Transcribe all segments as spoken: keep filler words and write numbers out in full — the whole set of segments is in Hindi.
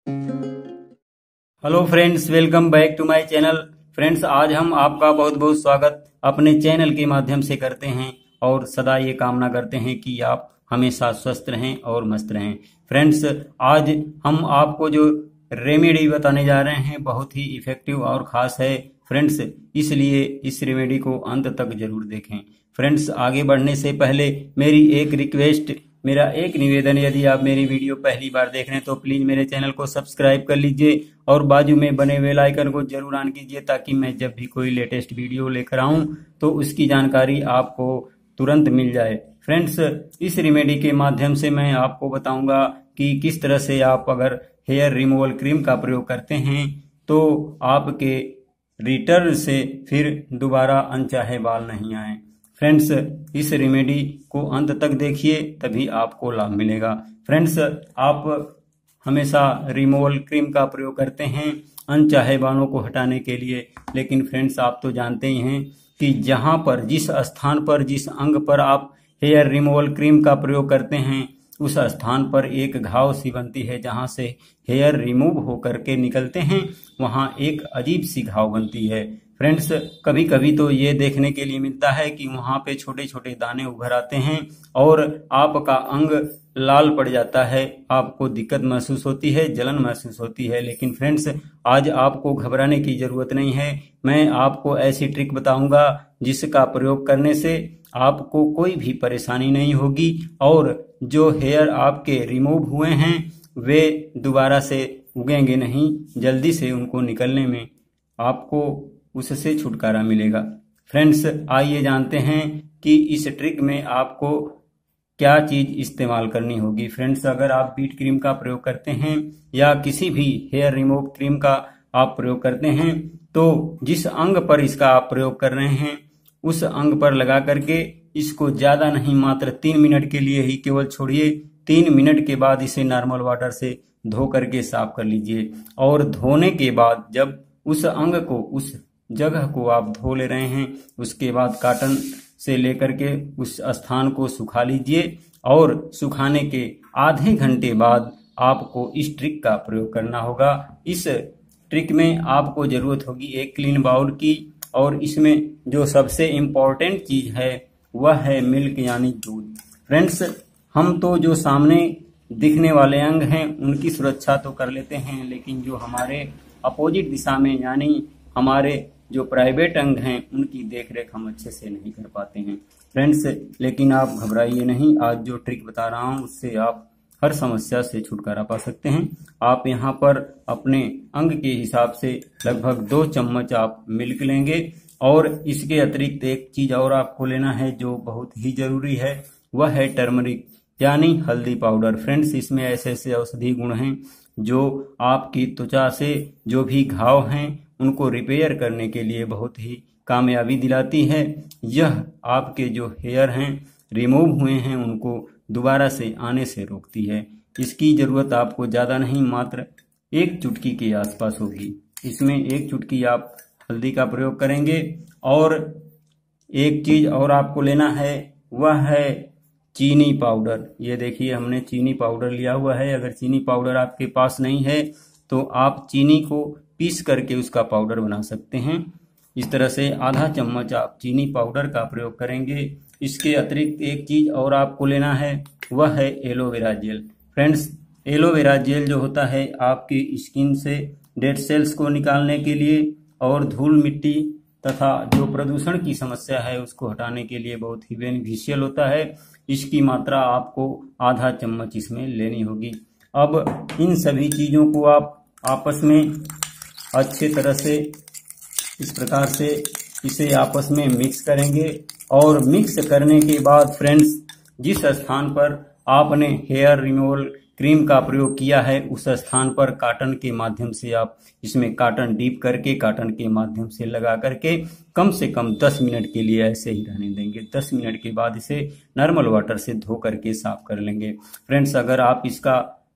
Hello friends, welcome back to my channel. Friends, आज हम आपका बहुत बहुत स्वागत अपने चैनल के माध्यम से करते हैं और सदा ये कामना करते हैं कि आप हमेशा स्वस्थ रहें और मस्त रहें। फ्रेंड्स, आज हम आपको जो रेमेडी बताने जा रहे हैं बहुत ही इफेक्टिव और ख़ास है। फ्रेंड्स, इसलिए इस रेमेडी को अंत तक जरूर देखें। फ्रेंड्स, आगे बढ़ने से पहले मेरी एक रिक्वेस्ट, मेरा एक निवेदन, यदि आप मेरी वीडियो पहली बार देख रहे हैं तो प्लीज मेरे चैनल को सब्सक्राइब कर लीजिए और बाजू में बने बेल आइकन को जरूर ऑन कीजिए ताकि मैं जब भी कोई लेटेस्ट वीडियो लेकर आऊं तो उसकी जानकारी आपको तुरंत मिल जाए। फ्रेंड्स, इस रेमेडी के माध्यम से मैं आपको बताऊंगा कि किस तरह से आप अगर हेयर रिमूवल क्रीम का प्रयोग करते हैं तो आपके रिटर्न से फिर दोबारा अनचाहे बाल नहीं आए। फ्रेंड्स, इस रेमेडी को अंत तक देखिए तभी आपको लाभ मिलेगा। फ्रेंड्स, आप हमेशा रिमूवल क्रीम का प्रयोग करते हैं अनचाहे बालों को हटाने के लिए, लेकिन फ्रेंड्स आप तो जानते ही हैं कि जहां पर, जिस स्थान पर, जिस अंग पर आप हेयर रिमूवल क्रीम का प्रयोग करते हैं उस स्थान पर एक घाव सी बनती है। जहां से हेयर रिमूव होकर के निकलते हैं वहां एक अजीब सी घाव बनती है। फ्रेंड्स, कभी कभी तो ये देखने के लिए मिलता है कि वहां पे छोटे छोटे दाने उभर आते हैं और आपका अंग लाल पड़ जाता है, आपको दिक्कत महसूस होती है, जलन महसूस होती है। लेकिन फ्रेंड्स, आज आपको घबराने की जरूरत नहीं है। मैं आपको ऐसी ट्रिक बताऊंगा जिसका प्रयोग करने से आपको कोई भी परेशानी नहीं होगी और जो हेयर आपके रिमूव हुए हैं वे दोबारा से उगेंगे नहीं, जल्दी से उनको निकलने में आपको उससे छुटकारा मिलेगा। फ्रेंड्स, आइए जानते हैं कि इस ट्रिक में आपको क्या चीज इस्तेमाल करनी होगी। फ्रेंड्स, अगर आप बीट क्रीम का प्रयोग करते हैं या किसी भी हेयर रिमूव क्रीम का आप प्रयोग करते हैं तो जिस अंग पर इसका आप प्रयोग कर रहे हैं उस अंग पर लगा करके इसको ज्यादा नहीं, मात्र तीन मिनट के लिए ही केवल छोड़िए। तीन मिनट के बाद इसे नॉर्मल वाटर से धो करके साफ कर लीजिए और धोने के बाद जब उस अंग को, उस जगह को आप धो ले रहे हैं उसके बाद कॉटन से लेकर के उस स्थान को सुखा लीजिए और सुखाने के आधे घंटे बाद आपको इस ट्रिक का प्रयोग करना होगा। इस ट्रिक में आपको जरूरत होगी एक क्लीन बाउल की और इसमें जो सबसे इम्पोर्टेंट चीज है वह है मिल्क यानी दूध। फ्रेंड्स, हम तो जो सामने दिखने वाले अंग हैं उनकी सुरक्षा तो कर लेते हैं, लेकिन जो हमारे अपोजिट दिशा में यानी हमारे जो प्राइवेट अंग हैं उनकी देखरेख हम अच्छे से नहीं कर पाते हैं। फ्रेंड्स, लेकिन आप घबराइए नहीं, आज जो ट्रिक बता रहा हूं उससे आप हर समस्या से छुटकारा पा सकते हैं। आप यहाँ पर अपने अंग के हिसाब से लगभग दो चम्मच आप मिल्क लेंगे और इसके अतिरिक्त एक चीज और आपको लेना है जो बहुत ही जरूरी है, वह है टर्मरिक यानी हल्दी पाउडर। फ्रेंड्स, इसमें ऐसे ऐसे औषधि गुण हैं जो आपकी त्वचा से जो भी घाव हैं उनको रिपेयर करने के लिए बहुत ही कामयाबी दिलाती है। यह आपके जो हेयर हैं रिमूव हुए हैं उनको दोबारा से आने से रोकती है। इसकी जरूरत आपको ज्यादा नहीं, मात्र एक चुटकी के आसपास होगी। इसमें एक चुटकी आप हल्दी का प्रयोग करेंगे और एक चीज और आपको लेना है वह है चीनी पाउडर। ये देखिए, हमने चीनी पाउडर लिया हुआ है। अगर चीनी पाउडर आपके पास नहीं है तो आप चीनी को पीस करके उसका पाउडर बना सकते हैं। इस तरह से आधा चम्मच आप चीनी पाउडर का प्रयोग करेंगे। इसके अतिरिक्त एक चीज और आपको लेना है वह है aloe vera gel. Friends, aloe vera gel जो होता है आपकी स्किन से डेड सेल्स को निकालने के लिए और धूल मिट्टी तथा जो प्रदूषण की समस्या है उसको हटाने के लिए बहुत ही बेनिफिशियल होता है। इसकी मात्रा आपको आधा चम्मच इसमें लेनी होगी। अब इन सभी चीजों को आप आपस में अच्छे तरह से इस प्रकार से इसे आपस में मिक्स करेंगे और मिक्स करने के बाद फ्रेंड्स, जिस स्थान पर आपने हेयर रिमूवल क्रीम का प्रयोग किया है उस स्थान पर कॉटन के माध्यम से आप इसमें कॉटन डीप करके कॉटन के माध्यम से लगा करके कम से कम दस मिनट के लिए ऐसे ही रहने देंगे। दस मिनट के बाद इसे नॉर्मल वाटर से धो करके साफ कर लेंगे। फ्रेंड्स, अगर आप इसका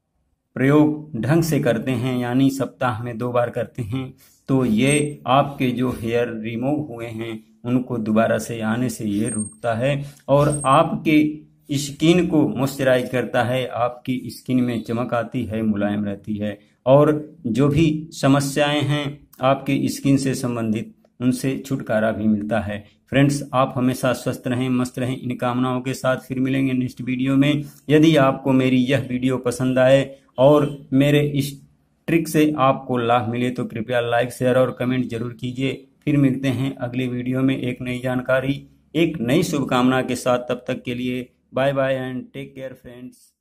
प्रयोग ढंग से करते हैं यानी सप्ताह में दो बार करते हैं तो ये आपके जो हेयर रिमूव हुए हैं उनको दोबारा से आने से ये रोकता है और आपके स्किन को मॉइस्चराइज करता है। आपकी स्किन में चमक आती है, मुलायम रहती है और जो भी समस्याएं हैं आपकी स्किन से संबंधित, उनसे छुटकारा भी मिलता है। फ्रेंड्स, आप हमेशा स्वस्थ रहें, मस्त रहें, इन कामनाओं के साथ फिर मिलेंगे नेक्स्ट वीडियो में। यदि आपको मेरी यह वीडियो पसंद आए और मेरे इस ट्रिक से आपको लाभ मिले तो कृपया लाइक, शेयर और कमेंट जरूर कीजिए। फिर मिलते हैं अगली वीडियो में एक नई जानकारी, एक नई शुभकामना के साथ। तब तक के लिए bye bye and take care friends.